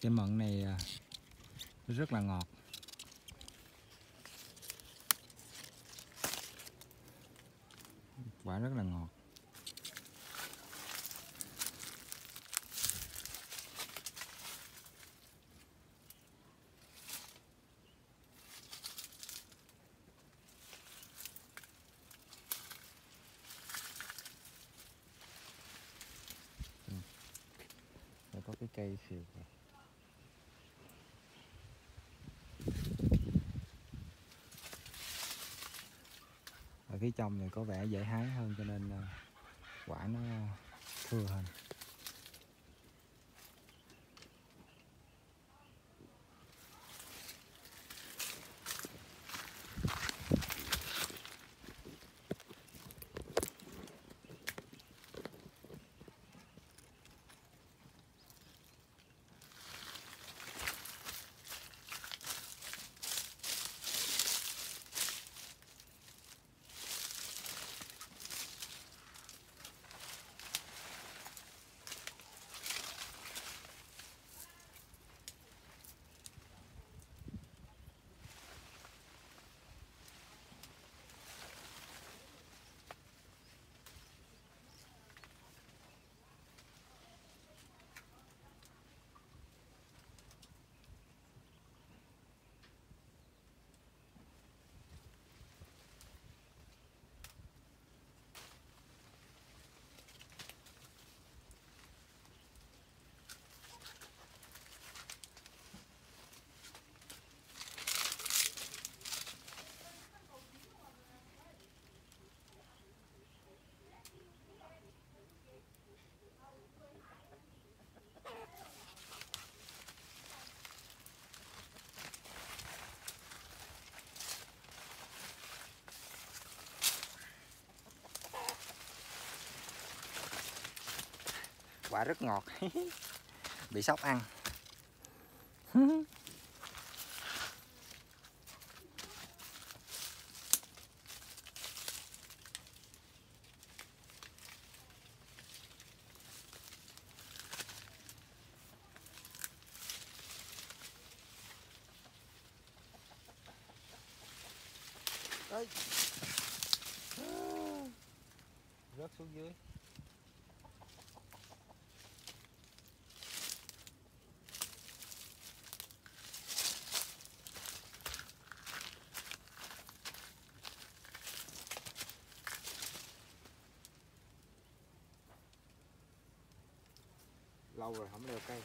Trái mận này rất là ngọt. Quả rất là ngọt. Đây có cái cây xìu. Ở phía trong này có vẻ dễ hái hơn cho nên quả nó thưa hơn. Quả rất ngọt. Bị sóc ăn. Ê. Rớt xuống dưới. Lâu rồi không leo cây.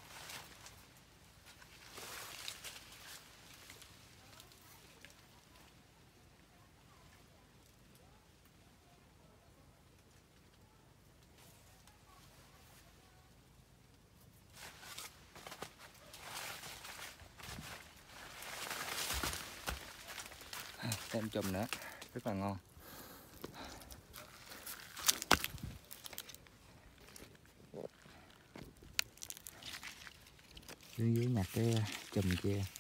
Thêm chùm nữa, rất là ngon. Dưới nhặt cái chùm kia.